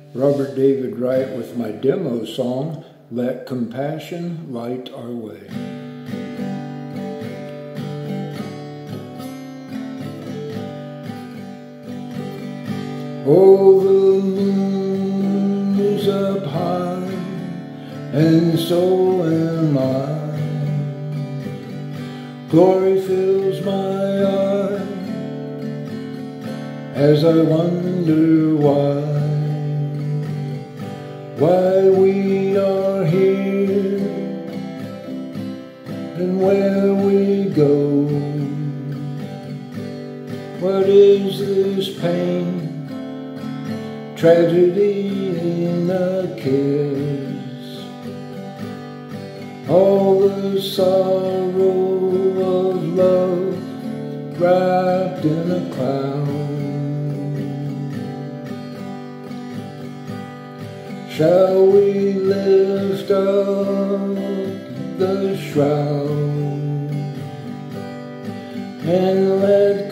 Robert David Wright with my demo song, Let Compassion Light Our Way. Oh, the moon is up high, and so am I. Glory fills my eye as I wonder why we are here and where we go. What is this pain, tragedy in a kiss? All the sorrow of love wrapped in a cloud. Shall we lift up the shroud and let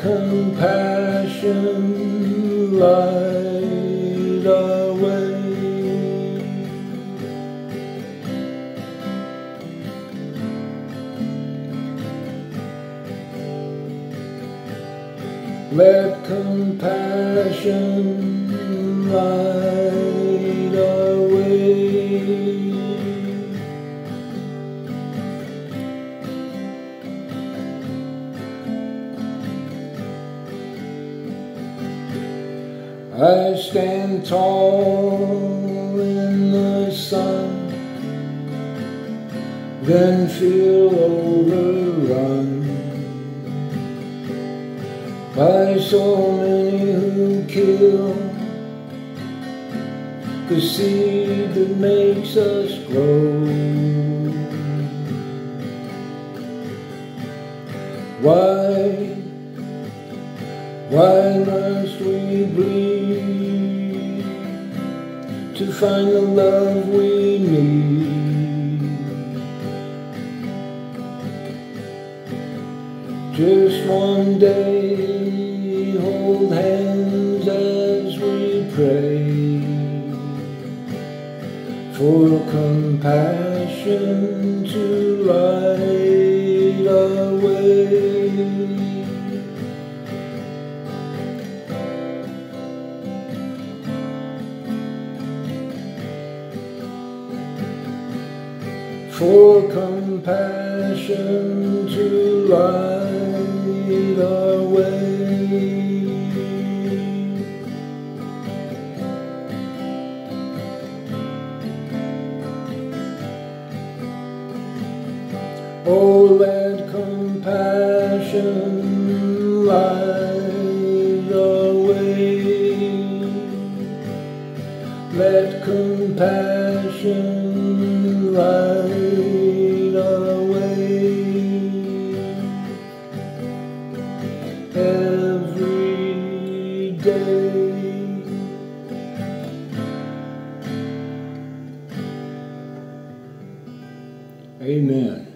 compassion light our way? Let compassion light our way. I stand tall in the sun, then feel overrun by so many who kill the seed that makes us grow. Why must we bleed to find the love we need? Just one day, hold hands as we pray for compassion to light our way. For compassion to light our way. Oh, let compassion light our way. Let compassion light our way. Every day. Amen.